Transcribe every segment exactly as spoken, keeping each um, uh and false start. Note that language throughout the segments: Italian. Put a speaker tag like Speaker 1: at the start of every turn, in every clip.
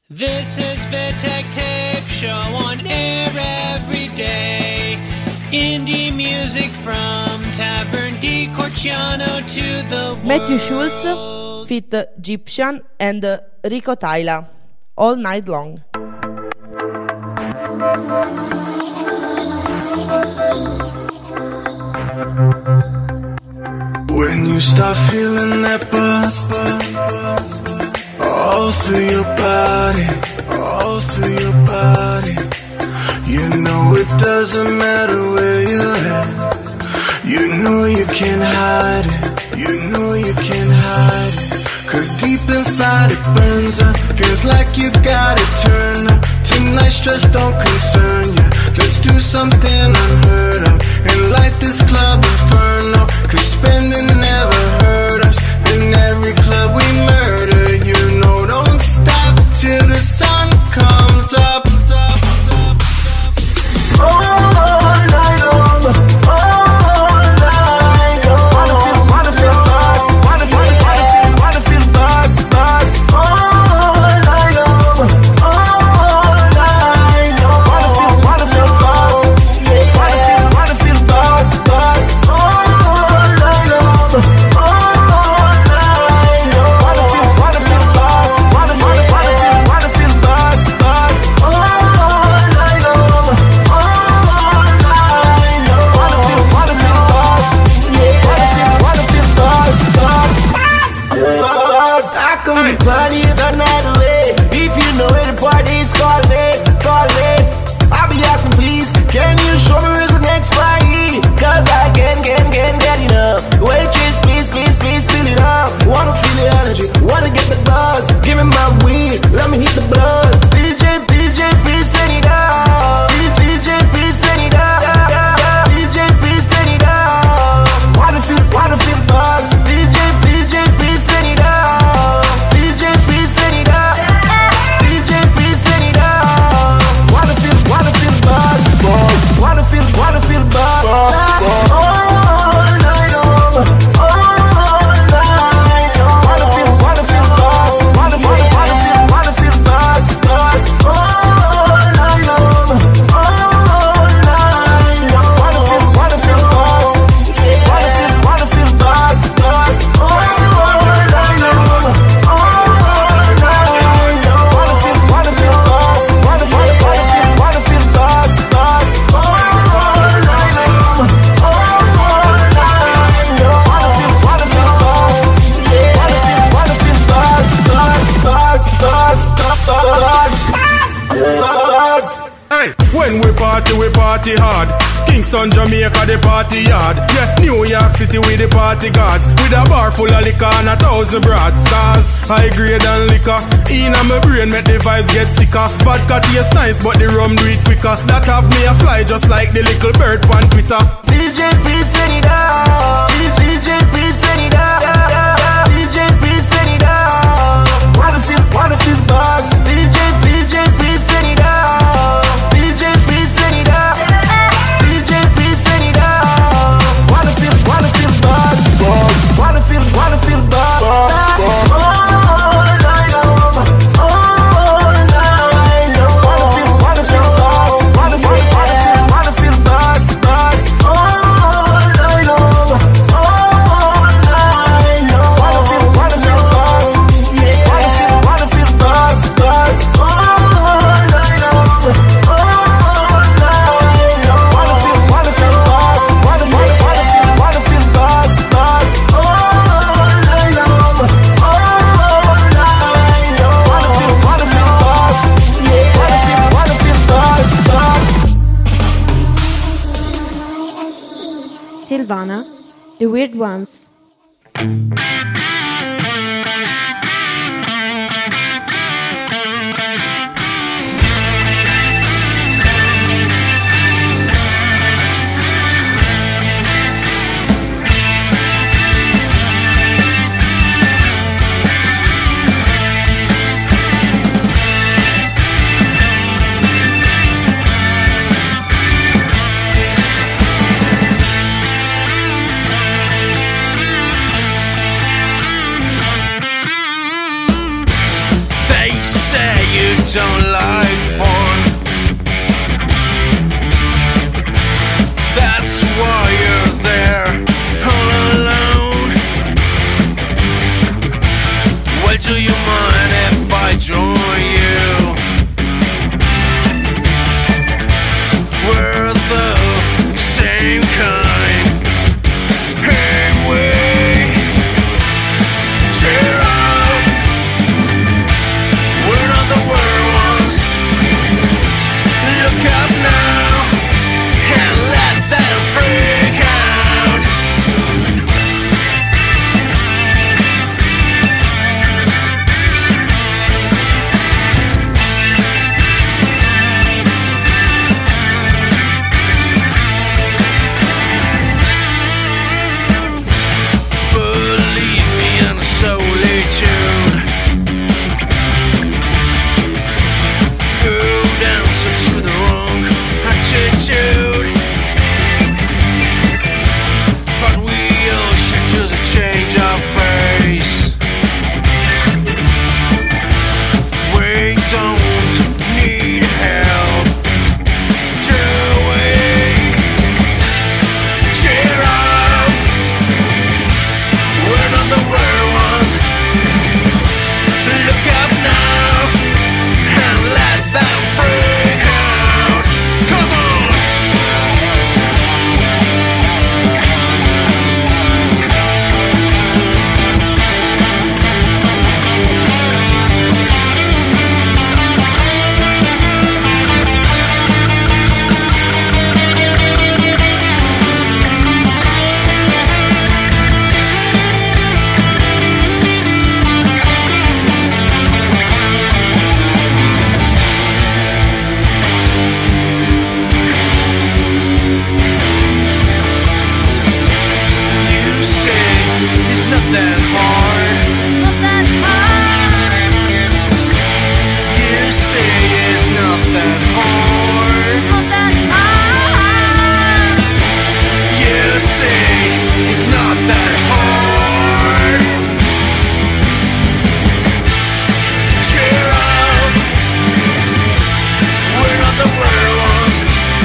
Speaker 1: This is Vitek Tape Show on air every day. Indie music from Tavern di Corciano to the world.
Speaker 2: Matthew Schultz feat Gyptian and Rico Tyla, All Night Long.
Speaker 3: When you start feeling that buzz all through your body, all through your body, you know it doesn't matter where you're at. You know you can't hide it, you know you can't hide it. Cause deep inside it burns up, feels like you got it turned up. Tonight stress don't concern you, let's do something unheard of and light this club inferno. Cause spending never hurt us, in every club we murder. You know don't stop till the sun comes up. All night long, all night long. Wanna feel, wanna feel buzz, wanna feel, wanna feel, wanna feel buzz, buzz. All night long, all night long. Wanna feel, wanna feel buzz, wanna feel, wanna feel buzz, buzz. All night long, all night long. Wanna feel, wanna feel buzz, wanna feel, wanna feel, wanna feel buzz, buzz. All night long, all night long. Wanna feel, wanna feel buzz, wanna feel, wanna feel buzz, buzz. Buzz. I come to party the night away. If you know where the party is, call me, call me. I'll be asking, please, can you show me where's the next party? Cause I can't, can't, can't get enough. Waitress, please, please, please, fill it up. Wanna feel the energy, wanna get the buzz. Give me my weed, let me hit the blood. D J, D J, please turn it up. D J, please turn it up. D J, please turn it up. Wanna feel, wanna feel buzz. D J, D J, please turn it up. D J, please turn it up. D J, please turn it up. Wanna feel, wanna feel buzz, buzz. Wanna feel, wanna feel buzz. All night long, all night long. Wanna feel, wanna feel buzz. Wanna feel, wanna feel, wanna feel buzz, buzz. All night long, all night long. Wanna feel, wanna feel buzz. Wanna feel, wanna feel buzz, buzz. All night long, all night long. Wanna feel, wanna feel buzz. Wanna feel, wanna feel, wanna feel buzz, buzz. All night long, all night long. Wanna feel, wanna feel buzz. Wanna feel, wanna feel buzz, buzz, buzz, buzz, buzz, buzz.
Speaker 4: Hey, when we party, we party hard. Kingston, Jamaica, the party yard. Yeah, New York City with the party gods. With a bar full of liquor and a thousand broad stars. High grade and liquor. In my brain make the vibes get sicker. Vodka taste nice, but the rum do it quicker. That have me a fly just like the little bird on Twitter.
Speaker 3: D J, please turn it up. D J, please turn it up. D J, please turn it up. Wanna feel, wanna feel buzz. D J, D J, please turn it up. D J, please turn it up. D J, please turn it up. Wanna feel, wanna feel buzz, buzz. Wanna feel, wanna feel buzz. All night long, all night long. Wanna feel, wanna feel buzz. Wanna feel, wanna feel, wanna feel buzz, buzz. All night long, all night long. Wanna feel, wanna feel buzz. Wanna feel, wanna feel buzz, buzz. All night long, all night long. Wanna feel, wanna feel buzz. Wanna feel, wanna feel, wanna feel buzz, buzz. All night long, all night long. Wanna feel, wanna feel buzz. Wanna feel, wanna feel buzz, buzz.
Speaker 5: Silvana, The Weird Ones.
Speaker 6: Thank don't like fun. That's why you're there, all alone. Well, do you mind if I join you? We're the same kind. Hey, we cheer up. We're not the world ones. Look up now and let them freak out. Believe me in solitude. Go dancing to the wrong attitude. But we all should choose a change of pace. We don't need help, do we? Cheer up. We're not the world ones. Look up now and let them freak out. Come on. You say it's not that hard. You say it's not that hard. You say it's not that hard. Cheer up. We're not the world ones.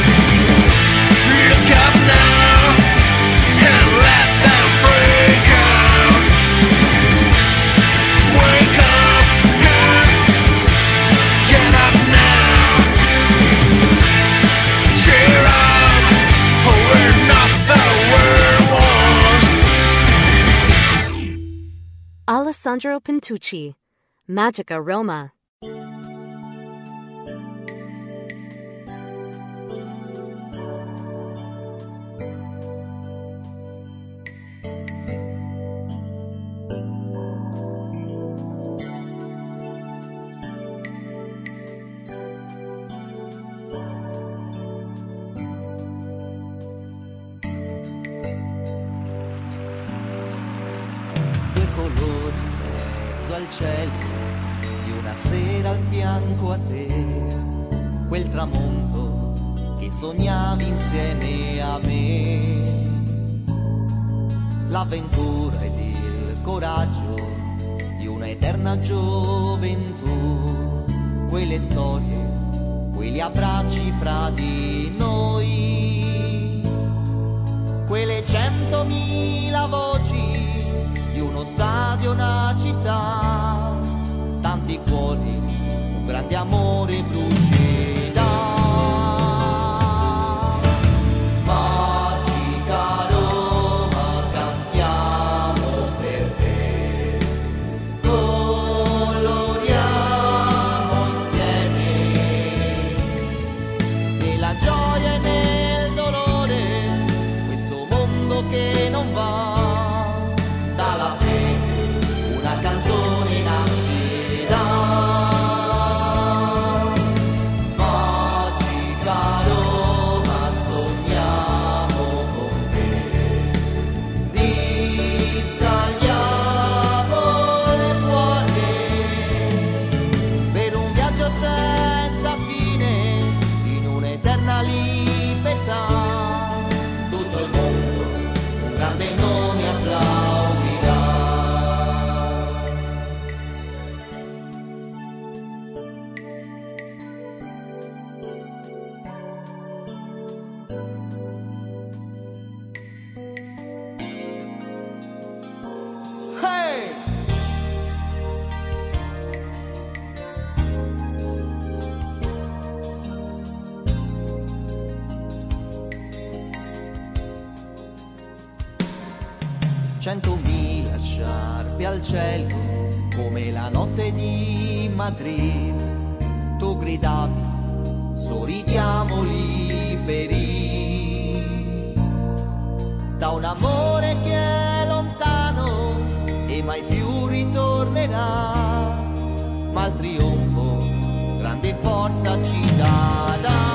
Speaker 6: Look up now and let them freak out. Wake up and get up now. Cheer up. We're not the world ones.
Speaker 7: Alessandro Pintucci, Magica Roma.
Speaker 8: Due colori in mezzo al cielo di una sera al fianco a te, quel tramonto che sognavi insieme a me, l'avventura ed il coraggio di una eterna gioventù, quelle storie, quegli abbracci fra di noi, quelle centomila voci di uno stadio, una città, tanti cuori, un grande amore brucerà. Magica Roma, cantiamo per te, coloriamo insieme, nella gioia e nel dolore, questo mondo che non va. Dalla fede una canzone nascerà. centomila sciarpe al cielo, come la notte di Madrid. Tu gridavi, sorridiamo liberi, da un amore che è lontano e mai più ritornerà, ma il trionfo grande forza ci darà.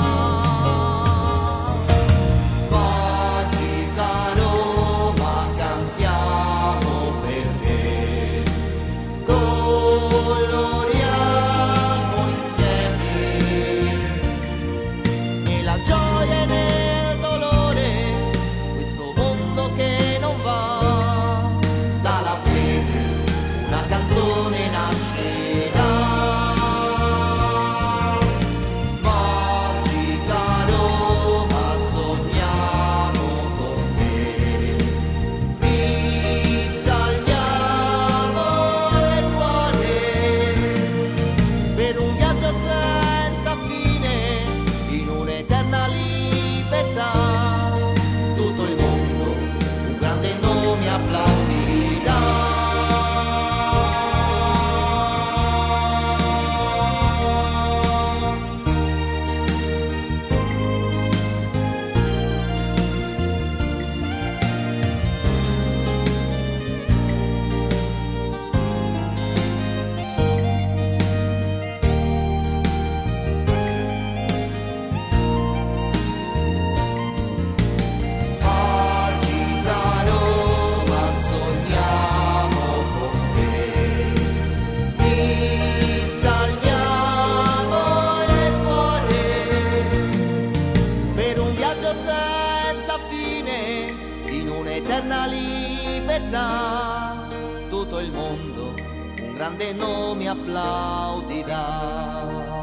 Speaker 8: Tutto il mondo un grande nome applaudirà.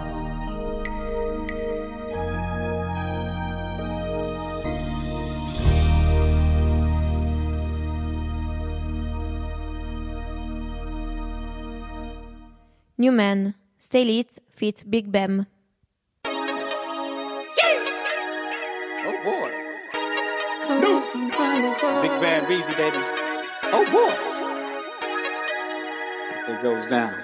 Speaker 5: New Man, Stay Lit feat. Big Bam.
Speaker 9: Oh boy. No. Big Bam Reezy, baby. Oh boy. It goes down.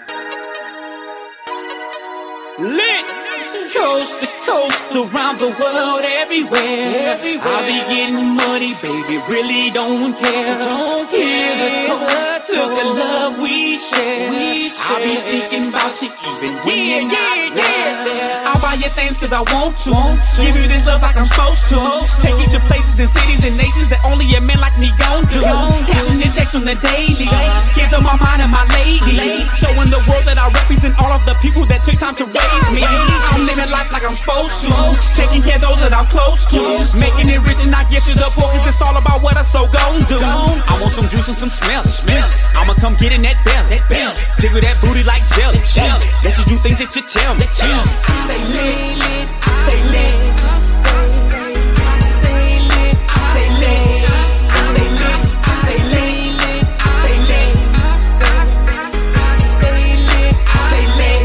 Speaker 10: Lit! Coast to coast, around the world, everywhere. everywhere. I'll be getting money, baby, really don't care. Don't hear the toast to the love we share. we share. I'll be thinking about you even when yeah, you're not yeah, there. I'll buy you things cause I want to. want to. Give you this love like I'm supposed to. Supposed Take to. you to places and cities and nations that only a man like me gon' do. Cashing in checks on the daily. Uh, Kids on my mind and my lady. lady. Showing the world that I represent all of the people that took time to raise me. I'm living life like I'm supposed to. Taking care of those that I'm close to. Making it rich and not give to the poor, cause it's all about what I so gon' do. I want some juice and some smell. smell. I'ma come get in that belly. That belly. Jiggle that booty like jelly. jelly. Let you do things that you tell me. Tell me. I stay lit, lit. I stay lit. I stay lit. I stay lit. I stay lit. I stay lit. I stay lit. I stay lit. I stay lit. I stay lit.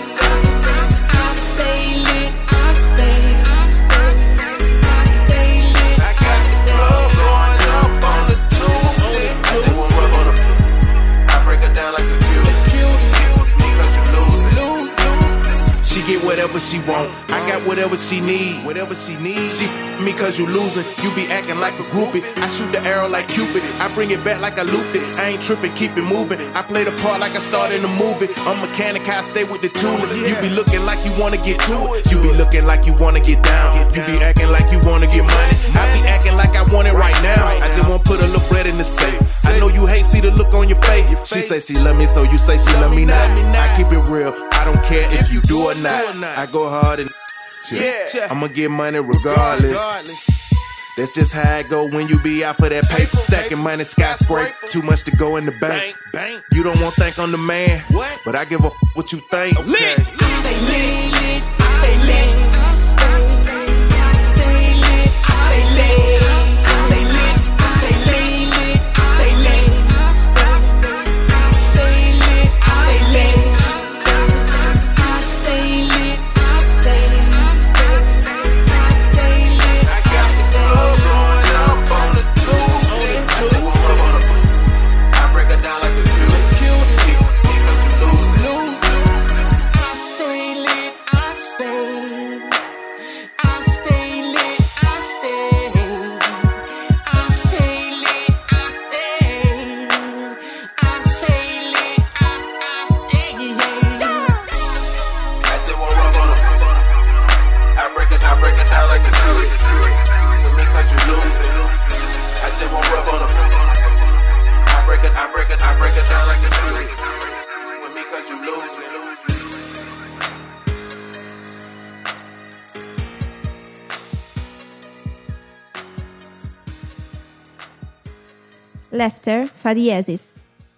Speaker 3: Get whatever she want, I got whatever she need. Whatever she needs. She me cause you losing, you be acting like a groupie. I shoot the arrow like Cupid, I bring it back like I looped it. I ain't tripping, keep it moving. I play the part like I started in a movie. I'm mechanic, I stay with the tool. You be looking like you wanna get to it. You be looking like you wanna get down. You be acting like you wanna get money. I be acting like I want it right now. I just wanna put a little bread in the safe. I know you hate, see the look on your face. She say she love me, so you say she love me not. I keep it real, I don't care if you do or not. I go hard and yeah. I'ma get money regardless. That's just how it go when you be out for that paper. Stacking money, skyscraper. Too much to go in the bank. You don't want to think I'm the man, but I give a f what you think. Okay.
Speaker 10: I stay lit, lit. I stay lit. I stay lit. I stay lit. I stay lit. I stay lit. I stay lit. I stay lit. I stay lit. I stay lit.
Speaker 3: I got the club going up on the Tuesday.
Speaker 11: like a dude. With me cause you losing. I just won't rub on them. I break it, I break it, I break it down like a dude. With me cause you losing.
Speaker 5: Laughter fa diesis.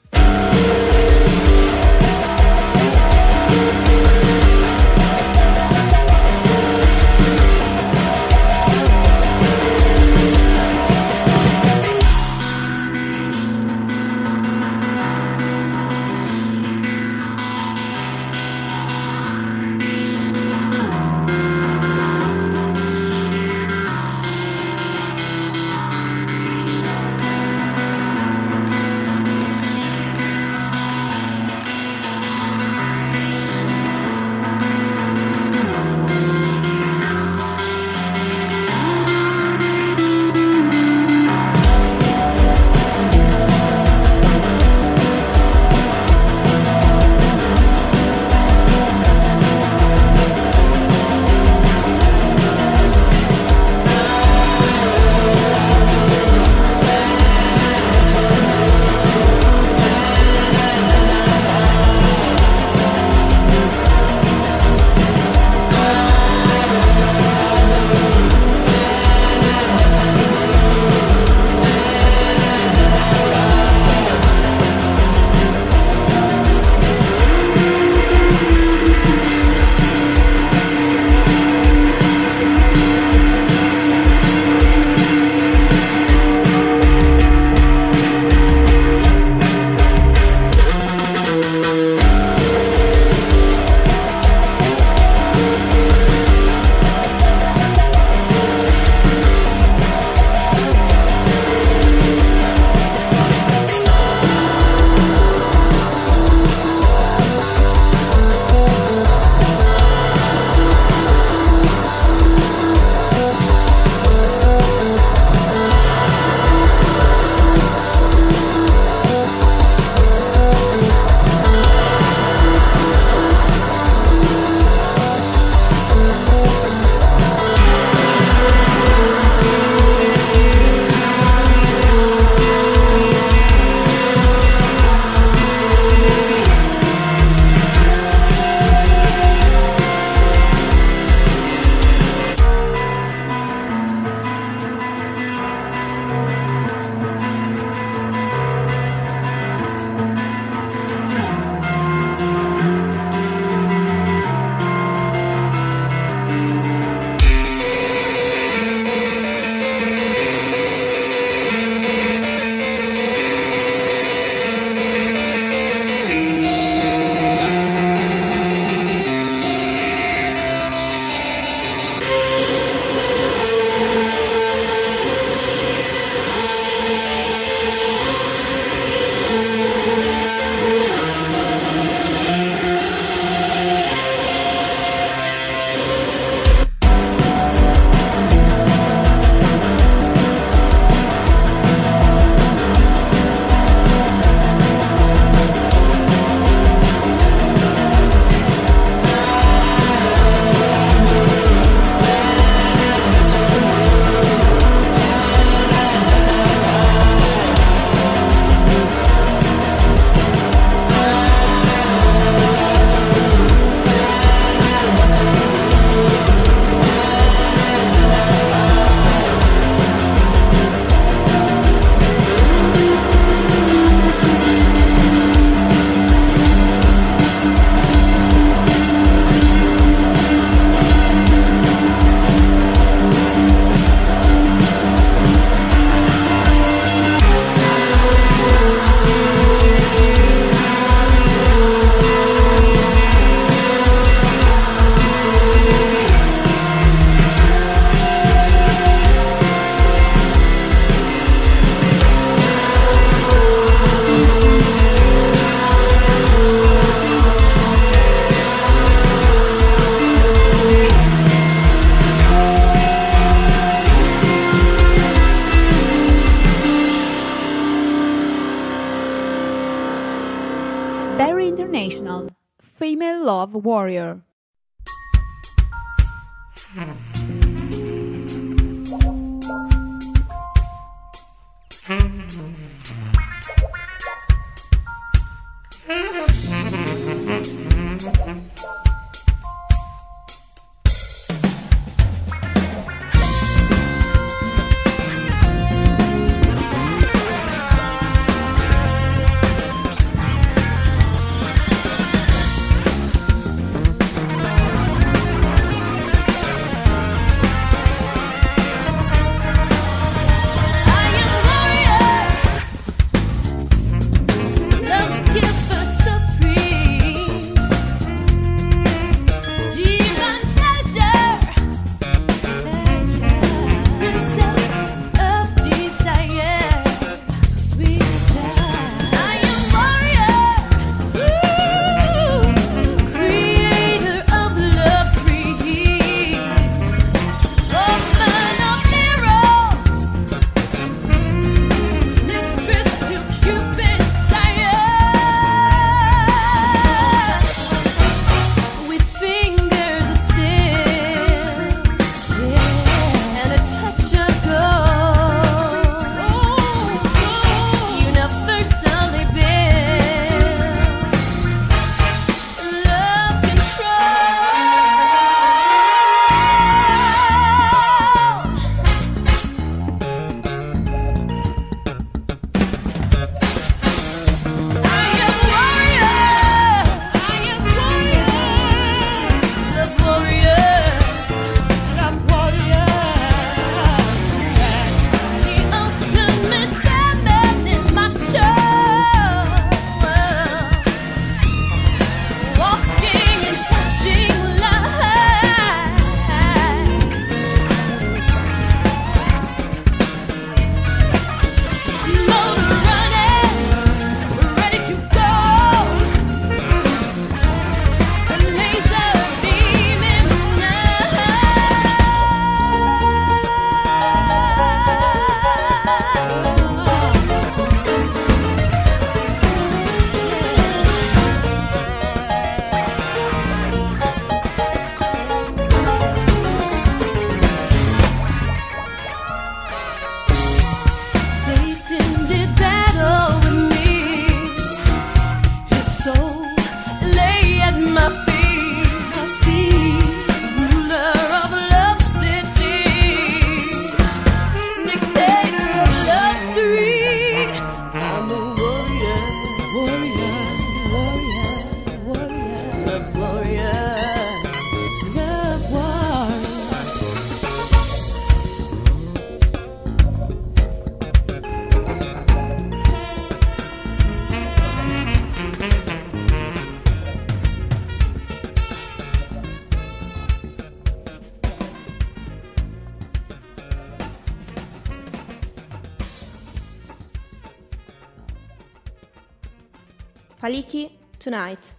Speaker 5: International, Female Love Warrior. Paliki, Tonight.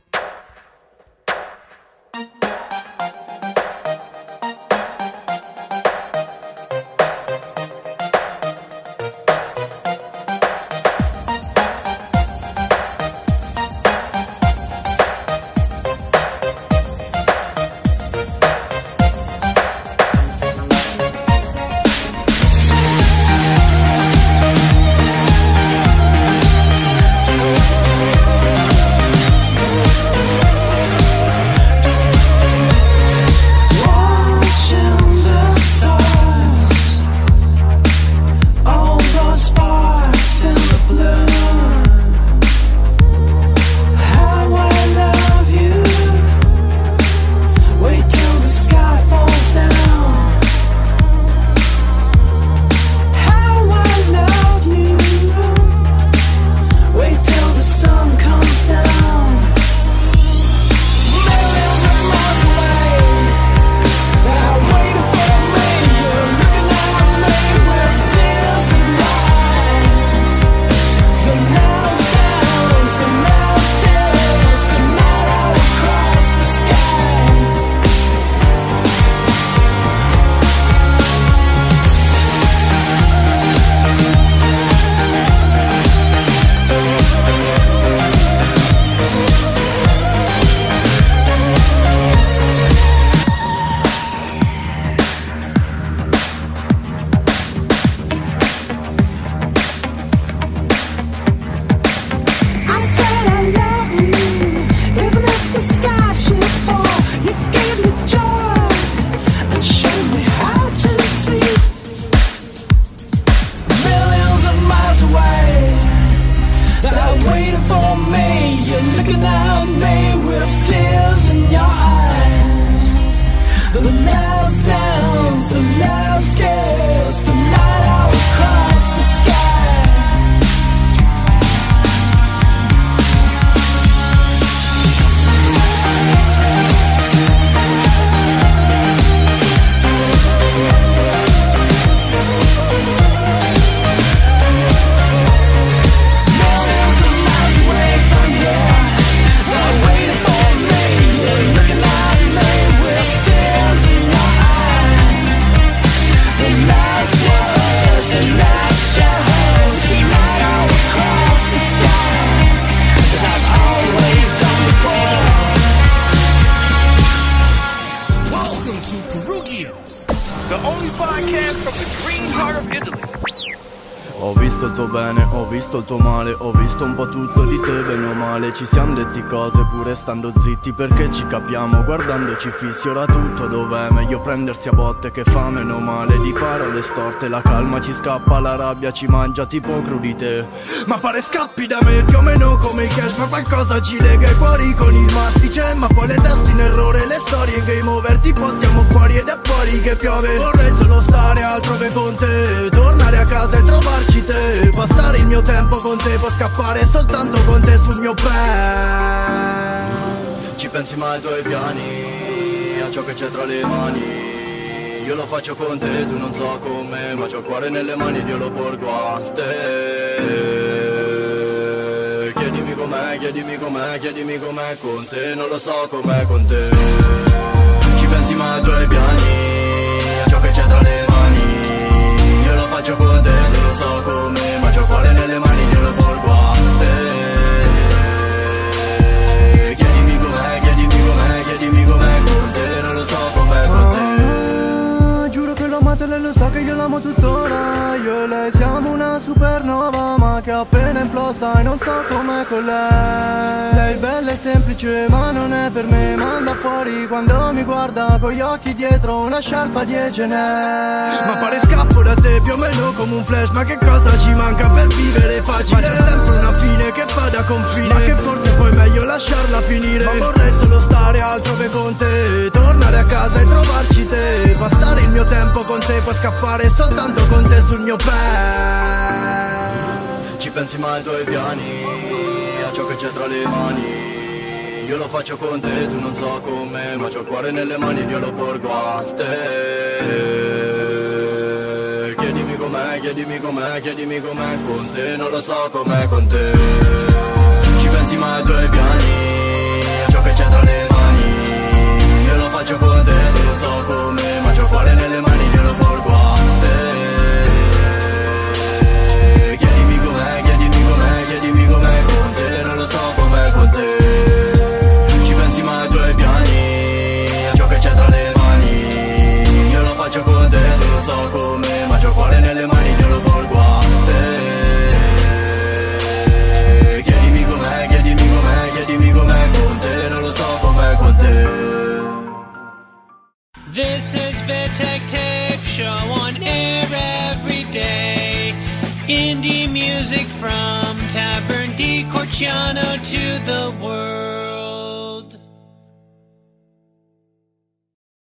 Speaker 12: Ho visto il tuo bene, ho visto il tuo male, ho visto un po' tutto di te, bene o male. Ci siamo detti cose pure stando zitti, perché ci capiamo guardandoci fissi. Ora tutto dov'è? Meglio prendersi a botte che fa meno male. Di parole storte la calma ci scappa, la rabbia ci mangia tipo crudite.
Speaker 13: Ma pare scappi da me più o meno come il cash, ma qualcosa ci lega i cuori con il mastice. Ma poi le testi in errore, le storie in game over, tipo siamo fuori ed è fuori che piove. Vorrei solo stare altrove con te, tornare a casa e trovarci te, passare il mio tempo con te, può scappare soltanto con te sul mio plan.
Speaker 12: Ci pensi mai ai tuoi piani, a ciò che c'è tra le mani? Io lo faccio con te, tu non so come, ma c'ho il cuore nelle mani ed io lo porgo a te. Chiedimi com'è, chiedimi com'è, chiedimi com'è con te, non lo so com'è con te. Ci pensi mai ai tuoi piani, a ciò che c'è tra le mani? Io lo faccio con te, non lo so come, ma c'ho il cuore nelle mani, io lo porgo a te. Chiedimi com'è, chiedimi com'è, chiedimi com'è con te, non lo so com'è con te.
Speaker 13: Ah, giuro che l'ho amata e lei lo sa che io l'amo tuttora. Io e lei siamo una supernova, ma che è appena implosa e non so com'è con lei. Lei bella e semplice, ma non è per me, manda fuori quando mi guarda con gli occhi dietro una sciarpa dieci ne. Ma pare scappo da te più o meno come un flash, ma che cosa ci manca per vivere facile? Ma c'è sempre una fine che fa da confine, ma che forse poi è meglio lasciarla finire. Ma vorrei solo stare altrove con te, tornare a casa e trovarci te, passare il mio tempo con te, puoi scappare soltanto con te sul mio pad.
Speaker 12: Ci pensi mai ai tuoi piani, a ciò che c'è tra le mani? Io lo faccio con te, tu non so come, ma c'ho il cuore nelle mani ed io lo porgo a te. Chiedimi com'è, chiedimi com'è, chiedimi com'è con te, non lo so com'è con te. Ci pensi pensi mai ai tuoi piani, a ciò che c'è tra le mani. Io lo faccio con te, non lo so come, ma c'ho il cuore nelle mani, io lo porgo a te. Chiedimi com'è, chiedimi com'è, chiedimi com'è con te, non lo so com'è con te. Ci pensi mai ai tuoi piani, a ciò che c'è tra le mani. Io lo faccio con te, non lo so come, ma c'ho il cuore nelle mani, io lo porgo a te. Chiedimi com'è, chiedimi com'è, chiedimi com'è con te, non lo so com'è con te.
Speaker 1: This is Vittek Tape Show on air every day. Indie music from Tavern di Corciano to the world.